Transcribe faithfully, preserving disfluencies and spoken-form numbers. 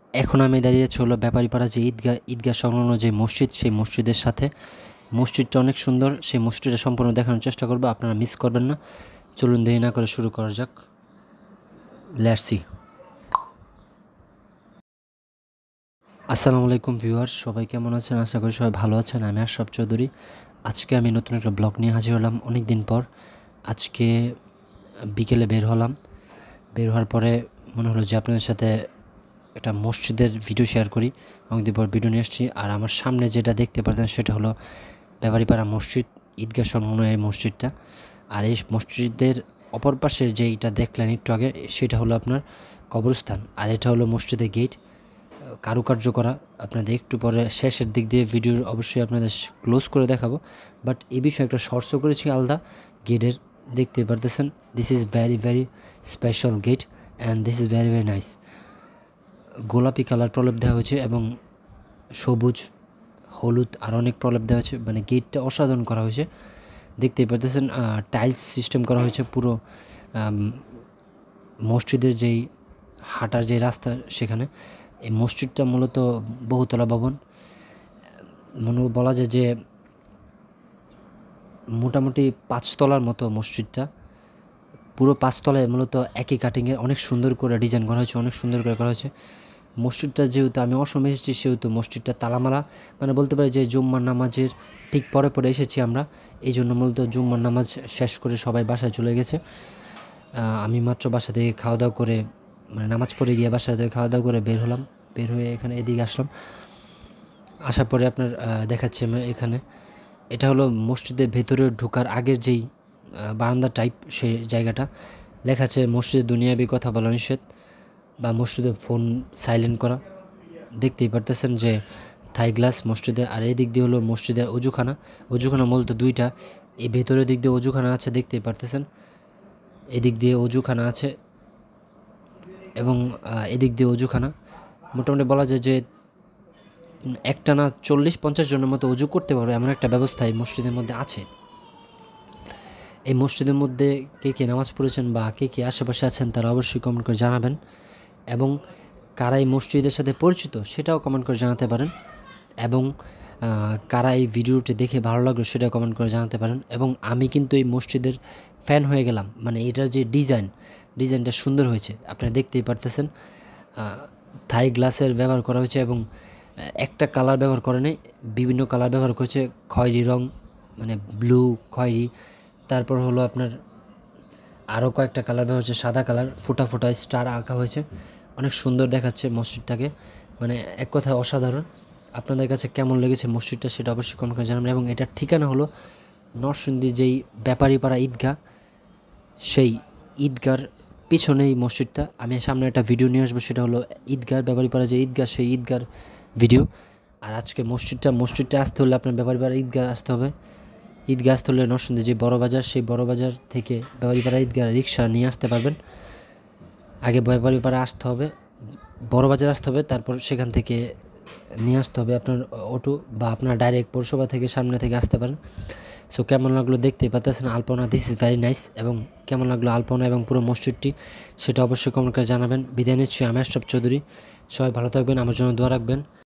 এখন আমি দাঁড়িয়েছি হলো ব্যাপারীপাড়া যে ঈদগাহ ঈদগাহ সংলগ্ন যে মসজিদ, সেই মসজিদের সাথে। মসজিদটা অনেক সুন্দর, সেই মসজিদটা সম্পূর্ণ দেখানোর চেষ্টা করবো, আপনারা মিস করবেন না। চলুন দেরি না করে শুরু করা যাক। Let's see. আসসালামু আলাইকুম ভিউয়ার্স, সবাই কেমন আছেন? আশা করি সবাই ভালো আছেন। আমি আশরাফ চৌধুরী। আজকে আমি নতুন একটা ব্লগ নিয়ে হাজির হলাম অনেক দিন পর। আজকে বিকেলে বের হলাম। বের হওয়ার পরে মনে হলো যে আপনাদের সাথে একটা মসজিদের ভিডিও শেয়ার করি। অনেকদিন পর ভিডিও নিয়ে এসেছি। আর আমার সামনে যেটা দেখতে পারতেন সেটা হলো ব্যাপারীপাড়া মসজিদ, ঈদগাহ সংলগ্ন এই মসজিদটা। আর এই মসজিদের অপর পাশে যেইটা দেখলেন একটু আগে, সেটা হলো আপনার কবরস্থান। আর এটা হলো মসজিদের গেট, কারুকার্য করা। আপনাদের একটু পরে শেষের দিক দিয়ে ভিডিও অবশ্যই আপনাদের ক্লোজ করে দেখাবো, বাট এই বিষয়ে একটা শর্টসও করেছি আলাদা গেটের। দেখতে পারতেছেন, this is very very special gate and this is very very nice. গোলাপি কালার প্রলেপ দেওয়া হয়েছে এবং সবুজ, হলুদ আর অনেক প্রলেপ দেওয়া হয়েছে। মানে গেটটা অসাধারণ করা হয়েছে, দেখতেই পারতেছেন। টাইলস সিস্টেম করা হয়েছে পুরো মসজিদের যেই হাঁটার যে রাস্তা সেখানে। এই মসজিদটা মূলত বহুতলা ভবন, মনে বলা যায় যে মোটামুটি পাঁচতলার মতো মসজিদটা। পুরো পাঁচতলায় মূলত একই কাটিংয়ের অনেক সুন্দর করে ডিজাইন করা হয়েছে, অনেক সুন্দর করে করা হয়েছে। মসজিদটা যেহেতু আমি অসমে এসেছি, সেহেতু মসজিদটা তালামারা, মানে বলতে পারি যে জুম্মার নামাজের ঠিক পরে পরে এসেছি আমরা। এই জন্য মূলত জুম্মার নামাজ শেষ করে সবাই বাসায় চলে গেছে। আমি মাত্র বাসা থেকে খাওয়া দাওয়া করে, মানে নামাজ পড়ে গিয়ে বাসা থেকে খাওয়া দাওয়া করে বের হলাম। বের হয়ে এখানে এদিকে আসলাম। আসার পরে আপনার দেখাচ্ছি আমি এখানে, এটা হলো মসজিদের ভেতরে ঢোকার আগের যেই বারান্দা টাইপ, সেই জায়গাটা। লেখা আছে মসজিদে দুনিয়াবি কথা বলা নিষেধ, বা মসজিদে ফোন সাইলেন্ট করা। দেখতেই পারতেছেন যে থাই গ্লাস মসজিদে। আর এই দিক দিয়ে হলো মসজিদের অজুখানা। অজুখানা মূলত দুইটা, এই ভেতরের দিক দিয়ে অজুখানা আছে, দেখতেই পারতেছেন। এদিক দিয়ে অজুখানা আছে এবং এদিক দিয়ে অজুখানা। মোটামুটি বলা যায় যে একটা না চল্লিশ পঞ্চাশ জনের মতো অজু করতে পারবে, এমন একটা ব্যবস্থা এই মসজিদের মধ্যে আছে। এই মসজিদের মধ্যে কে কে নামাজ পড়েছেন বা কে কে আশেপাশে আছেন তারা অবশ্যই কমেন্ট করে জানাবেন, এবং কারা এই মসজিদের সাথে পরিচিত সেটাও কমেন্ট করে জানাতে পারেন, এবং কারা এই ভিডিওটি দেখে ভালো লাগলো সেটাও কমেন্ট করে জানাতে পারেন। এবং আমি কিন্তু এই মসজিদের ফ্যান হয়ে গেলাম, মানে এটার যে ডিজাইন, ডিজাইনটা সুন্দর হয়েছে, আপনারা দেখতেই পারতেছেন। থাই গ্লাসের ব্যবহার করা হয়েছে এবং একটা কালার ব্যবহার করে নেই, বিভিন্ন কালার ব্যবহার করেছে। খয়েরি রং, মানে ব্লু খয়েরি, তারপর হলো আপনার আরও কয়েকটা কালার ব্যবহার হচ্ছে, সাদা কালার, ফোটা ফোটা স্টার আঁকা হয়েছে। অনেক সুন্দর দেখাচ্ছে মসজিদটাকে, মানে এক কথায় অসাধারণ। আপনাদের কাছে কেমন লেগেছে মসজিদটা সেটা অবশ্যই কমেন্ট করে জানাবেন। এবং এটার ঠিকানা হলো নরসিংদী যেই ব্যাপারীপাড়া ঈদগাহ, সেই ঈদগার পিছনেই মসজিদটা। আমি সামনে একটা ভিডিও নিয়ে আসবো, সেটা হলো ঈদগাহ, ব্যাপারীপাড়া যে ঈদগাহ সেই ঈদগার ভিডিও। আর আজকে মসজিদটা মসজিদটা আসতে হলে আপনার ব্যাপারীপাড়া ঈদগাহ আসতে হবে। ঈদগাহ আসতে হলে নরসিংদী যে বড় বাজার, সেই বড় বাজার থেকে ব্যাপারীপাড়া ঈদগাহ রিক্সা নিয়ে আসতে পারবেন। আগে ব্যাপারীপাড়া আসতে হবে, বড় বাজার আসতে হবে, তারপর সেখান থেকে নিয়ে আসতে হবে আপনার অটো, বা আপনার ডাইরেক্ট পৌরসভা থেকে সামনে থেকে আসতে পারেন। সো কেমন লাগলো দেখতেই পাচ্ছেন আলপনা, দিস ইজ ভেরি নাইস। এবং কেমন লাগলো আলপনা এবং পুরো মসজিদটি সেটা অবশ্যই কমেন্ট করে জানাবেন। বিদায় নিচ্ছি, আমি আশরাফ চৌধুরী। সবাই ভালো থাকবেন, আমার জন্য দোয়া রাখবেন।